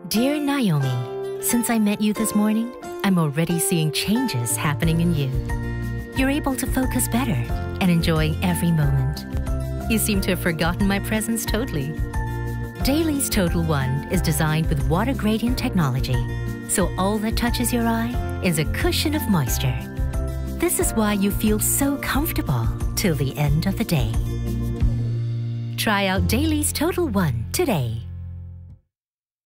Dear Naomi, since I met you this morning, I'm already seeing changes happening in you. You're able to focus better and enjoying every moment. You seem to have forgotten my presence totally. Dailies Total1 is designed with water gradient technology, so all that touches your eye is a cushion of moisture. This is why you feel so comfortable till the end of the day. Try out Dailies Total1 today.